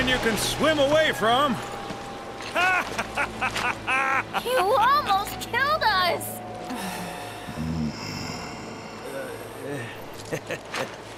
ocean you can swim away from. You almost killed us!